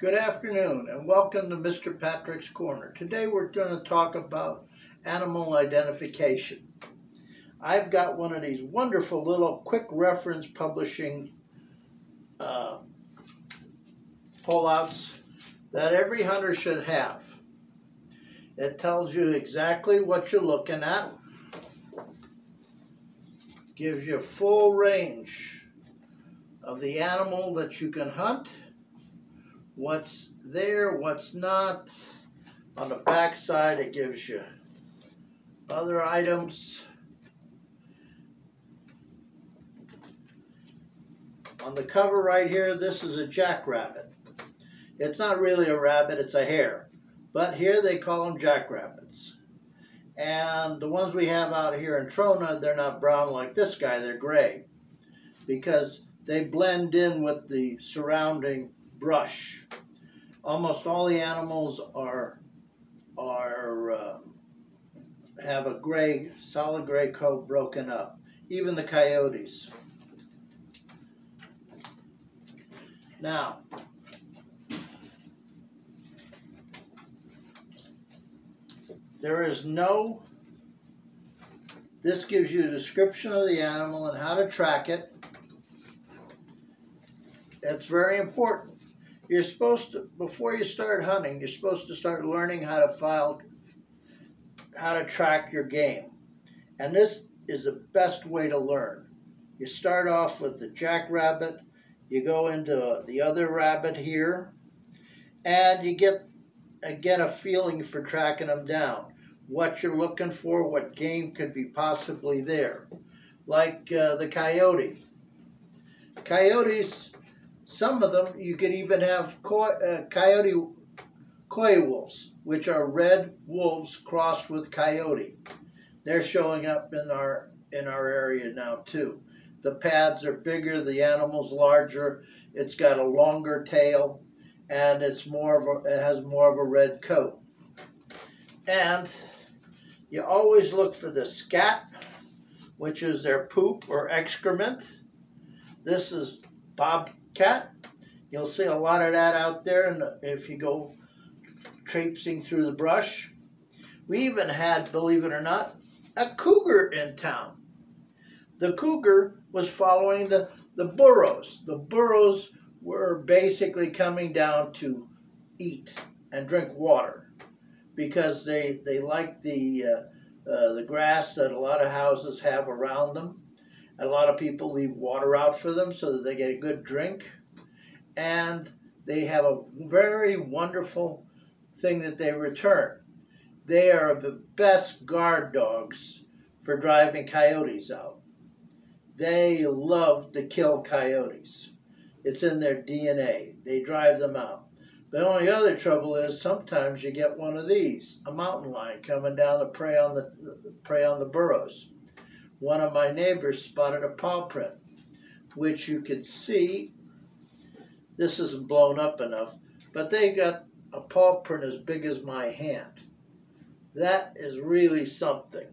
Good afternoon and welcome to Mr. Patrick's Corner. Today we're going to talk about animal identification. I've got one of these wonderful little quick reference publishing pullouts that every hunter should have. It tells you exactly what you're looking at, gives you a full range of the animal that you can hunt, what's there, what's not. On the back side it gives you other items. On the cover right here, this is a jackrabbit. It's not really a rabbit, it's a hare. But here they call them jackrabbits. And the ones we have out here in Trona, they're not brown like this guy, they're gray. Because they blend in with the surrounding brush. Almost all the animals have a gray, solid gray coat broken up. Even the coyotes. Now, this gives you a description of the animal and how to track it. It's very important. You're supposed to, before you start hunting, you're supposed to start learning how to track your game. And this is the best way to learn. You start off with the jackrabbit, you go into the other rabbit here, and you get a feeling for tracking them down. What you're looking for, what game could be possibly there. Like the coyote. Coyotes, some of them, you could even have coyote wolves, which are red wolves crossed with coyote. They're showing up in our area now too. The pads are bigger, the animal's larger, it's got a longer tail, and it has more of a red coat. And you always look for the scat, which is their poop or excrement. This is bobcat. You'll see a lot of that out there, and if you go traipsing through the brush. We even had, believe it or not, a cougar in town. The cougar was following the burros. The burros were basically coming down to eat and drink water because they like the grass that a lot of houses have around them. And a lot of people leave water out for them so that they get a good drink. And they have a very wonderful thing that they return. They are the best guard dogs for driving coyotes out. They love to kill coyotes. It's in their DNA. They drive them out. The only other trouble is sometimes you get one of these, a mountain lion coming down to prey on the burros. One of my neighbors spotted a paw print, which you can see. This isn't blown up enough, but they got a paw print as big as my hand. That is really something.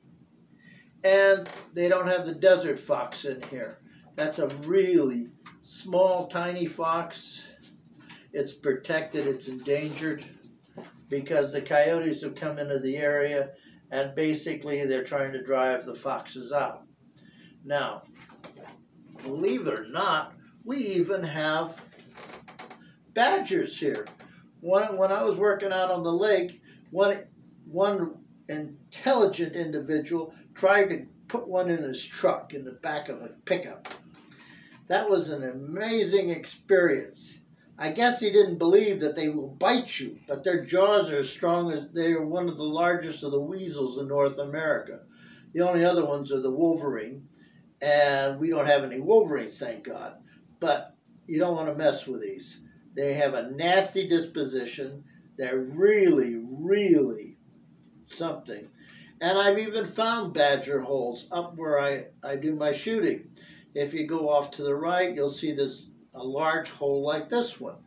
And they don't have the desert fox in here. That's a really small, tiny fox. It's protected, it's endangered, because the coyotes have come into the area and basically they're trying to drive the foxes out. Now, believe it or not, we even have badgers here. When I was working out on the lake, one intelligent individual tried to put one in his truck in the back of a pickup. That was an amazing experience. I guess he didn't believe that they will bite you, but their jaws are as strong as they are one of the largest of the weasels in North America. The only other ones are the wolverine, and we don't have any wolverines, thank God. But you don't want to mess with these. They have a nasty disposition. They're really, really something. And I've even found badger holes up where I do my shooting. If you go off to the right, you'll see there's a large hole like this one.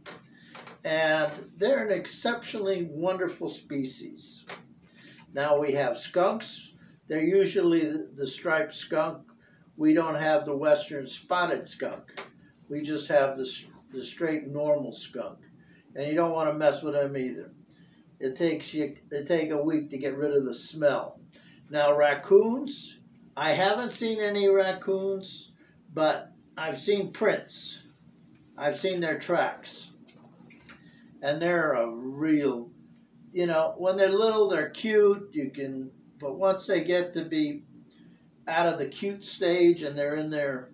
And they're an exceptionally wonderful species. Now we have skunks. They're usually the striped skunk. We don't have the western spotted skunk. We just have the straight normal skunk. and you don't want to mess with them either. It takes a week to get rid of the smell. Now raccoons, I haven't seen any raccoons, but I've seen prints. I've seen their tracks. And they're a real, you know, when they're little, they're cute. But once they get to be out of the cute stage and they're in their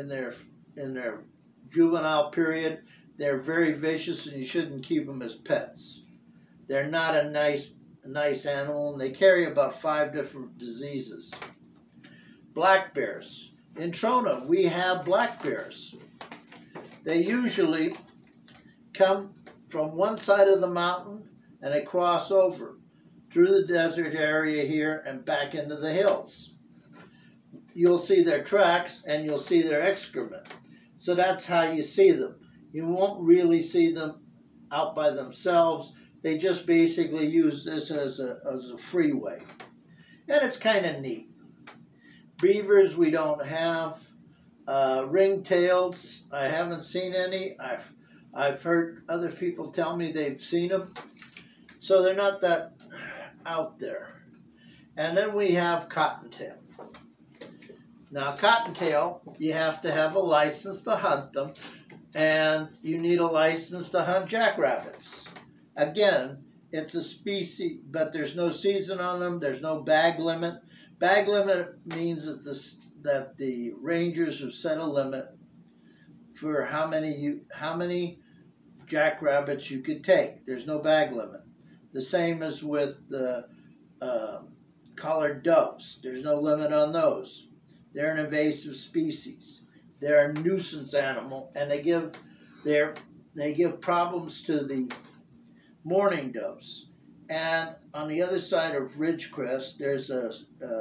juvenile period, they're very vicious, and you shouldn't keep them as pets. They're not a nice animal, and they carry about 5 different diseases. Black bears. In Trona, we have black bears. They usually come from one side of the mountain and they cross over through the desert area here and back into the hills. You'll see their tracks and you'll see their excrement. So that's how you see them. You won't really see them out by themselves. They just basically use this as a freeway. And it's kind of neat. Beavers we don't have. Ringtails, I haven't seen any. I've heard other people tell me they've seen them. So they're not that out there. And then we have cottontail. Now cottontail, you have to have a license to hunt them, and you need a license to hunt jackrabbits. Again, it's a species, but there's no season on them. There's no bag limit. Bag limit means that the rangers have set a limit for how many jackrabbits you could take. There's no bag limit. The same as with the collared doves. There's no limit on those. They're an invasive species. They're a nuisance animal, and they give problems to the mourning doves. And on the other side of Ridgecrest, there's a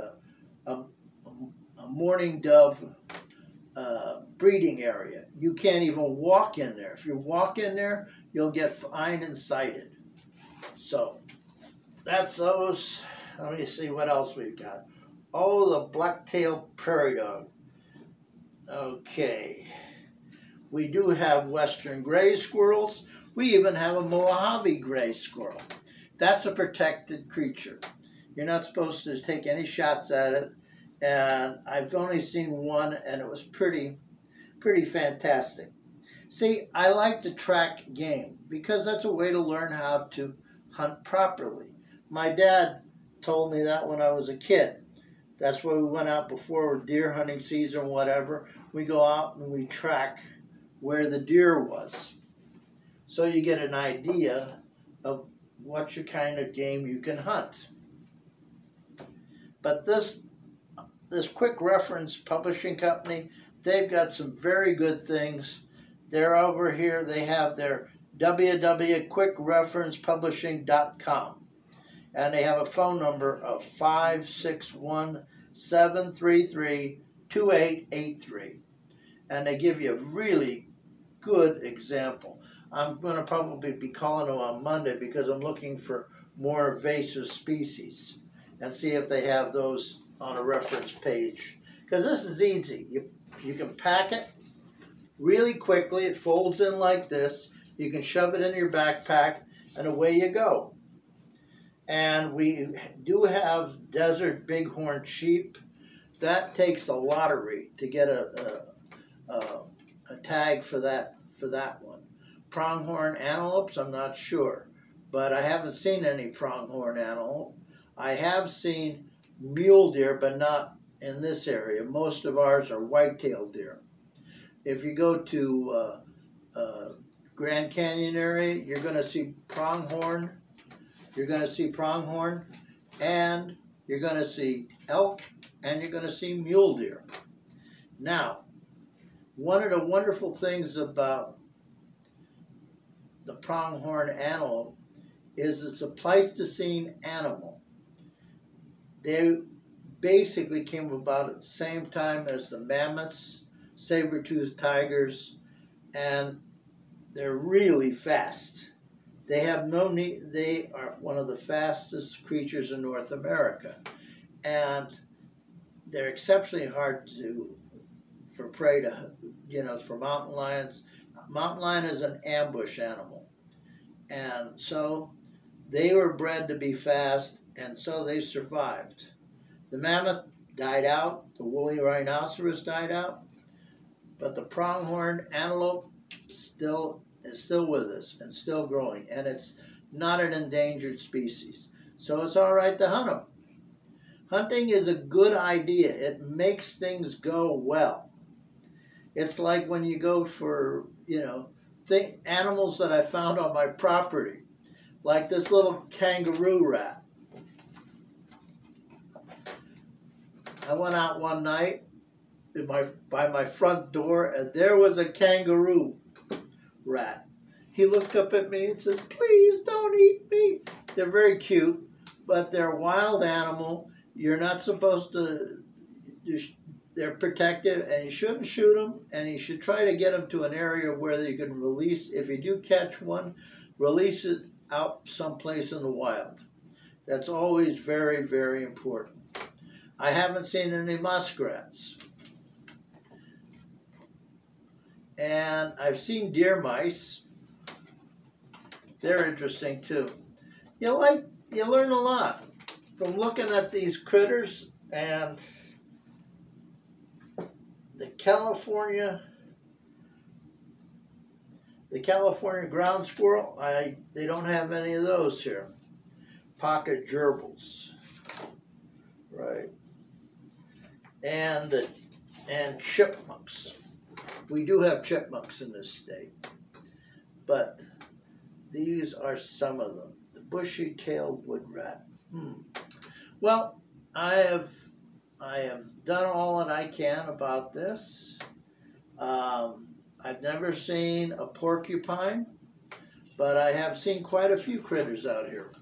mourning dove breeding area. You can't even walk in there. If you walk in there, you'll get fined and cited. So that's those. Let me see what else we've got. Oh, the black-tailed prairie dog. Okay. We do have western gray squirrels. We even have a Mojave gray squirrel. That's a protected creature. You're not supposed to take any shots at it. And I've only seen one, and it was pretty fantastic. See, I like to track game because that's a way to learn how to hunt properly. My dad told me that when I was a kid. That's why we went out before deer hunting season, whatever. We go out and we track where the deer was. So you get an idea of what your kind of game you can hunt. But this Quick Reference Publishing Company, they've got some very good things. They're over here. They have their www.quickreferencepublishing.com. And they have a phone number of 561-733-2883. And they give you a really good example. I'm going to probably be calling them on Monday because I'm looking for more invasive species and see if they have those on a reference page. Because this is easy. You can pack it really quickly. It folds in like this. You can shove it in your backpack and away you go. And we do have desert bighorn sheep. That takes a lottery to get a tag for that one. Pronghorn antelopes, I'm not sure, but I haven't seen any pronghorn antelope. I have seen mule deer, but not in this area. Most of ours are white-tailed deer. If you go to Grand Canyon area, you're going to see pronghorn. You're going to see pronghorn, and you're going to see elk, and you're going to see mule deer. Now, one of the wonderful things about the pronghorn antelope is it's a Pleistocene animal. They basically came about at the same time as the mammoths, saber-toothed tigers, and they're really fast. They have no need. They are one of the fastest creatures in North America, and they're exceptionally hard for prey to, for mountain lions. Mountain lion is an ambush animal, And so they were bred to be fast, and so they survived. The mammoth died out, the woolly rhinoceros died out, but the pronghorn antelope is still with us and still growing, and it's not an endangered species. So it's all right to hunt them. Hunting is a good idea. It makes things go well. It's like when you go for, animals that I found on my property, like this little kangaroo rat. I went out one night by my front door, and there was a kangaroo rat. He looked up at me and said, "Please don't eat me." They're very cute, but they're a wild animal. You're not supposed to, they're protected, and you shouldn't shoot them, and you should try to get them to an area where you can release, if you do catch one, release it out someplace in the wild. That's always very, very important. I haven't seen any muskrats. And I've seen deer mice. They're interesting too. You learn a lot from looking at these critters. And the California ground squirrel, they don't have any of those here. Pocket gerbils, right? And chipmunks. We do have chipmunks in this state, but these are some of them. The bushy-tailed wood rat. Well, I have done all that I can about this. I've never seen a porcupine, but I have seen quite a few critters out here.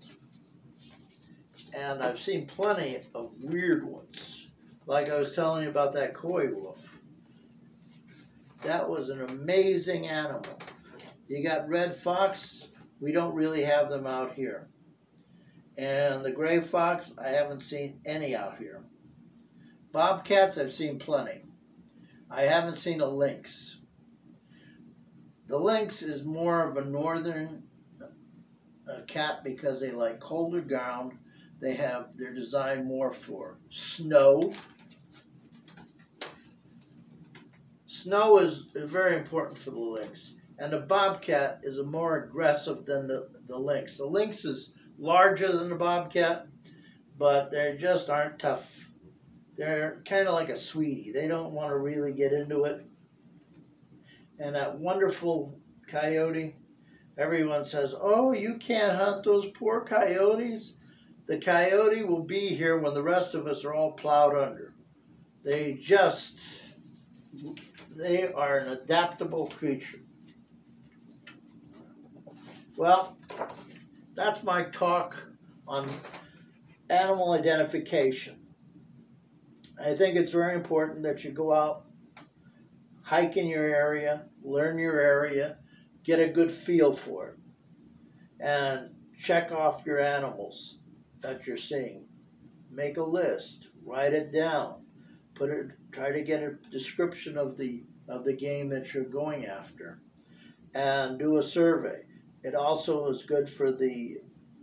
And I've seen plenty of weird ones. Like I was telling you about that coy wolf. That was an amazing animal. You got red fox. We don't really have them out here. And the gray fox, I haven't seen any out here. Bobcats, I've seen plenty. I haven't seen a lynx. The lynx is more of a northern cat because they like colder ground. They're designed more for snow. Snow is very important for the lynx. And the bobcat is more aggressive than the lynx. The lynx is larger than the bobcat, but they just aren't tough. They're kind of like a sweetie. They don't want to really get into it. And that wonderful coyote, everyone says, "Oh, you can't hunt those poor coyotes." The coyote will be here when the rest of us are all plowed under. They are an adaptable creature. Well, that's my talk on animal identification. I think it's very important that you go out, hike in your area, learn your area, get a good feel for it, and check off your animals that you're seeing. Make a list, write it down, try to get a description of the game that you're going after, and do a survey. It also is good for the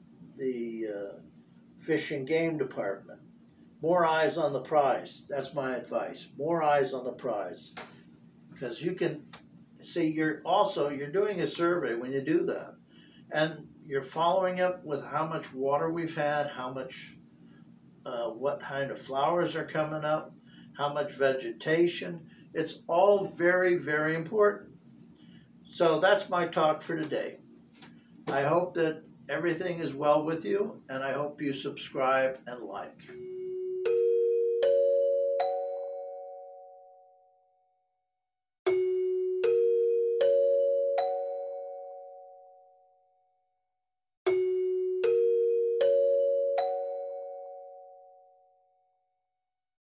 Fish and Game Department. More eyes on the prize. That's my advice. More eyes on the prize, because you can see you're doing a survey when you do that, and you're following up with how much water we've had, how much, what kind of flowers are coming up, how much vegetation. It's all very, very important. So that's my talk for today. I hope that everything is well with you, and I hope you subscribe and like.